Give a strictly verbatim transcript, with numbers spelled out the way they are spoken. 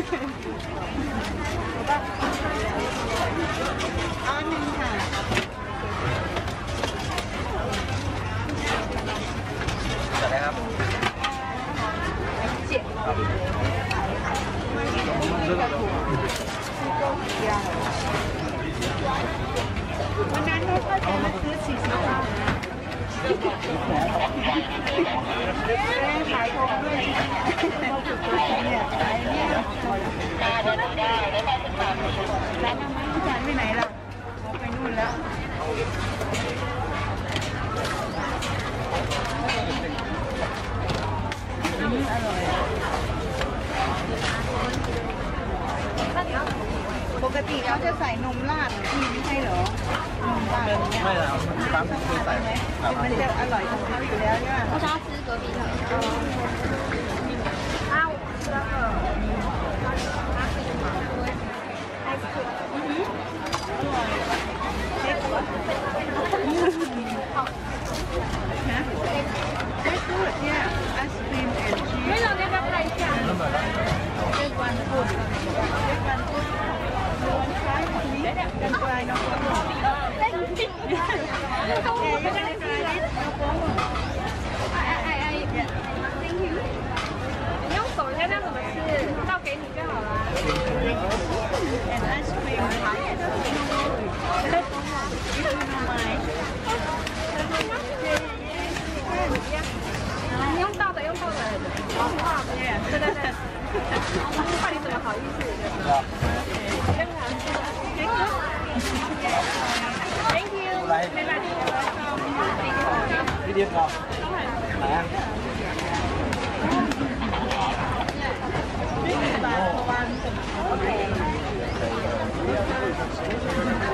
อันหนึ่งค่ะจัดได้ครับเจ็ดวันนั้นนุชก็จะมาซื้อสี่สิบบาทขายของด้วยเนี่ยขายเนี่ยร้านน้ำมันจานไปไหนล่ะไปนู่นแล้วอร่อยปกติเขาจะใส่นมราดที่ไม่ใช่เหรอนมราดเนี่ยไม่แล้วปั๊มคือใส่ไหมมันจะอร่อยของเขาอยู่แล้วเนี่ย我想要吃隔壁的。啊，我知道了。 นะไม่พูดเนี่ยไอศครีมแอนชีสไม่เราได้รับอะไรจ้ะเรียกวันพูดเรียกวันพูดวันคล้ายของนี้กันไกลน้องโก้เล่นจริงแกยังไม่ได้ไกลนิดน้องโก้哎哎哎，Thank you。你用手应该这样怎么吃？倒给你就好了。 and ice cream 你用倒的，用倒的。对对对。到底怎么好意思？Thank you。拜拜。 พี่เดียบเราไหนอ่ะบาทวัน